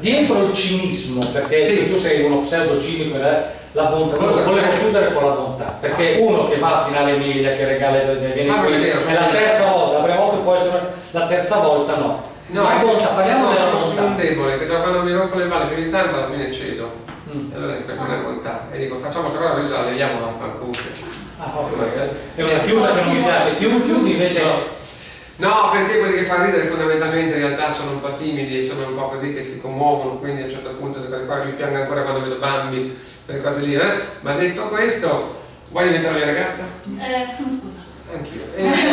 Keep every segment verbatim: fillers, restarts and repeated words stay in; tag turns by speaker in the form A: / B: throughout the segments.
A: dietro il cinismo, perché
B: Sì.
A: tu sei uno pseudo cinico, eh, la bontà,
B: Cosa
A: volevo
B: c'è?
A: chiudere con la bontà, perché uno che va a finale Emilia, che regala, viene
B: Ah,
A: qui,
B: non è vero,
A: è la
B: sono
A: terza
B: vero.
A: volta, la prima volta può essere, la terza volta no.
B: No,
A: la bontà, parliamo
B: no,
A: della
B: sono, sono un
A: bontà.
B: debole, che già quando mi rompo le balle più di tanto alla fine cedo.
A: Mm.
B: E allora non è bontà. E dico facciamo questa cosa, così la leviamo a fanculo.
A: Ah, ok. È una chiusa che non mi piace, chiudi, chiudi invece.
B: No. No, perché quelli che fanno ridere fondamentalmente in realtà sono un po' timidi e sono un po' così che si commuovono, quindi a un certo punto se per qua mi piango ancora quando vedo Bambi, quelle cose lì, eh? Ma detto questo, vuoi diventare la mia ragazza?
C: Eh, sono sposata.
B: Anch'io.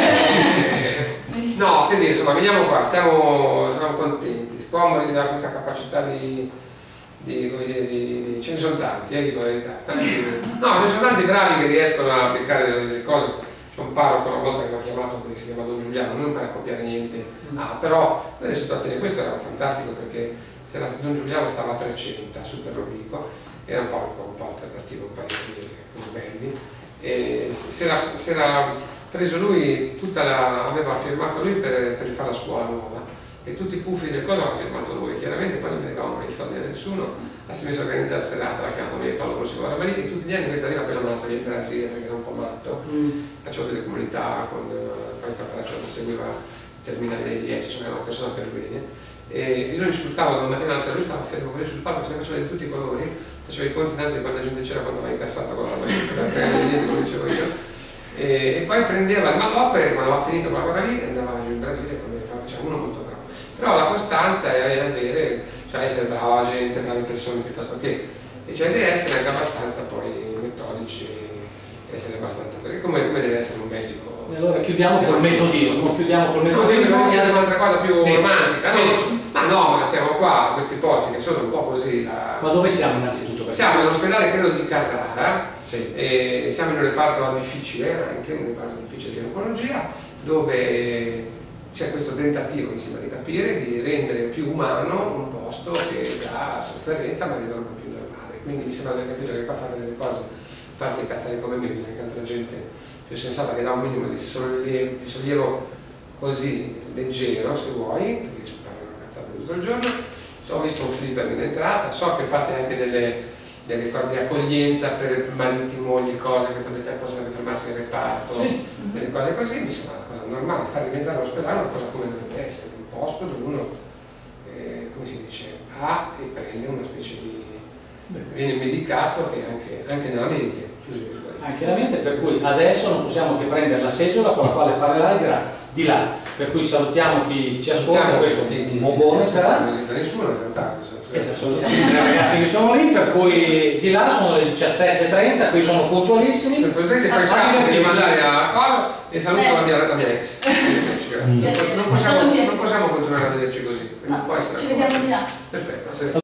B: Eh, no, quindi insomma veniamo qua, stiamo, siamo contenti, scomodi da questa capacità di, di, come dire, di, di ce ne sono tanti, eh, dico la verità. Tanti, no, ce ne sono tanti bravi che riescono a applicare delle cose. C'è un parroco una volta che mi ha chiamato, che si chiama Don Giuliano, non per copiare niente, ah, però nelle situazioni, questo era fantastico perché se la, Don Giuliano stava a trecento, super Rovico, era un po', un po' alternativo, un paio di così belli, e si era, si era preso lui, tutta la, aveva firmato lui per, per rifare la scuola nuova, e tutti i puffi del coso aveva firmato lui, chiaramente poi non ne avevamo mai i soldi a nessuno, ha si messo a organizzare la serata, ha chiamato me Paolo Corsi, guarda lì, e tutti gli anni questa arriva poi la mandata in Brasile perché era un po' matto, mm. facevo delle comunità con questa braccia che seguiva i terminali dei D S, cioè era una persona per bene, e io lo insultavo dalla mattina alla sera, lui stava fermo con sul palco, se ne faceva di tutti i colori, faceva i conti tanto di quanta gente c'era quando aveva incassato con la roba, niente come dicevo io, e, e poi prendeva il mallopere, quando aveva finito quella cosa lì, andava giù in Brasile, come fa, c'era uno molto bravo, però la costanza è avere, cioè essere brava gente, brave persone piuttosto che, e cioè deve essere anche abbastanza poi metodici, essere abbastanza, come, come deve essere un medico.
A: E allora chiudiamo col metodismo, chiudiamo col metodismo.
B: No, devo un'altra cosa più
A: sì.
B: romantica,
A: Sì.
B: no? Ma no, ma siamo qua, questi posti che sono un po' così. Da...
A: Ma dove siamo innanzitutto? Perché...
B: Siamo nell'ospedale credo di Carrara,
A: sì.
B: E siamo in un reparto difficile, anche un reparto difficile di oncologia, dove c'è questo tentativo, mi sembra di capire, di rendere più umano un posto che dà sofferenza ma renderlo un po' più normale. Quindi mi sembra di aver capito che qua fate delle cose, a parte i cazzari come me, ma anche altra gente più sensata che dà un minimo di sollievo, di sollievo così leggero, se vuoi, perché io parlo una cazzata tutto il giorno. Ho visto un film in entrata, so che fate anche delle, delle cose di accoglienza per mariti, mogli, cose che potete possono anche fermarsi in reparto, sì. Delle cose così, mi sembra una cosa normale, far diventare l'ospedale una cosa come dovrebbe essere, un posto dove uno, eh, come si dice, ha e prende una specie di... viene medicato che anche, anche nella mente, chiuso
A: anche nella mente, per cui adesso non possiamo che prendere la seggiola con la quale parlerai di là, per cui salutiamo chi ci ascolta, questo un buon sarà.
B: Non esiste nessuno in realtà.
A: Salutiamo i ragazzi che sono lì, per cui di là sono le diciassette e trenta, qui sono puntualissimi.
B: Per poi scappo di mandare a cosa e saluto la mia, la mia ex. Non possiamo, non possiamo continuare a vederci così.
C: No, ci vediamo di là.
B: Perfetto.